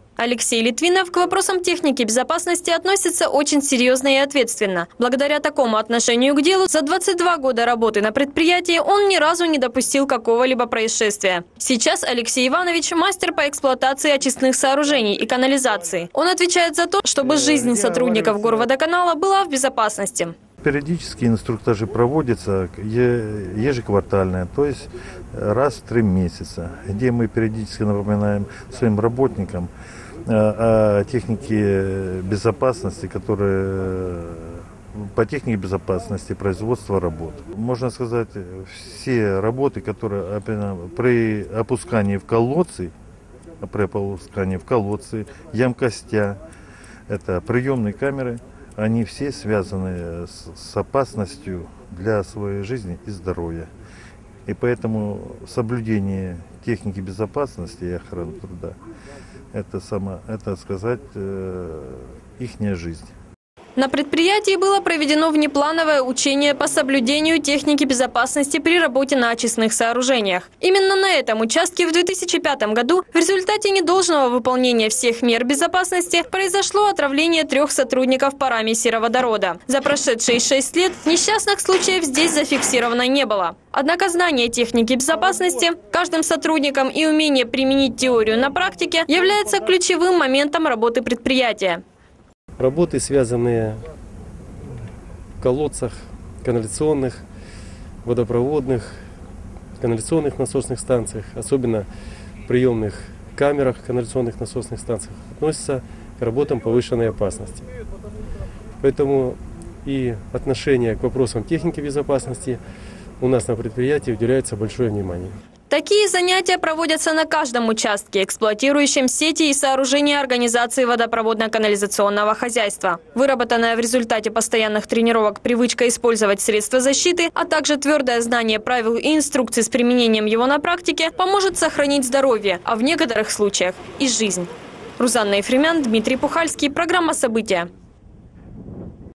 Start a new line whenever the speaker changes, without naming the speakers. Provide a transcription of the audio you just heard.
Алексей Литвинов к вопросам техники безопасности относится очень серьезно и ответственно. Благодаря такому отношению к делу за 22 года работы на предприятии он ни разу не допустил какого-либо происшествия. Сейчас Алексей Иванович – мастер по эксплуатации очистных сооружений и канализации. Он отвечает за то, чтобы жизнь сотрудников Горводоканала была в безопасности.
Периодические инструктажи проводятся ежеквартально, то есть раз в 3 месяца, где мы периодически напоминаем своим работникам о технике безопасности, по технике безопасности производства работ. Можно сказать, все работы, которые при опускании в колодцы, емкостя, это приемные камеры, они все связаны с опасностью для своей жизни и здоровья. И поэтому соблюдение техники безопасности и охраны труда – это сказать, ихняя жизнь.
На предприятии было проведено внеплановое учение по соблюдению техники безопасности при работе на очистных сооружениях. Именно на этом участке в 2005 году в результате недолжного выполнения всех мер безопасности произошло отравление 3 сотрудников парами сероводорода. За прошедшие 6 лет несчастных случаев здесь зафиксировано не было. Однако знание техники безопасности каждым сотрудником и умение применить теорию на практике является ключевым моментом работы предприятия.
Работы, связанные в колодцах, канализационных, водопроводных, канализационных насосных станциях, особенно в приемных камерах канализационных насосных станциях, относятся к работам повышенной опасности. Поэтому и отношение к вопросам техники безопасности у нас на предприятии уделяется большое внимание.
Такие занятия проводятся на каждом участке, эксплуатирующем сети и сооружения организации водопроводно-канализационного хозяйства. Выработанная в результате постоянных тренировок привычка использовать средства защиты, а также твердое знание правил и инструкций с применением его на практике поможет сохранить здоровье, а в некоторых случаях и жизнь. Рузанна Ефремян, Дмитрий Пухальский. Программа «События».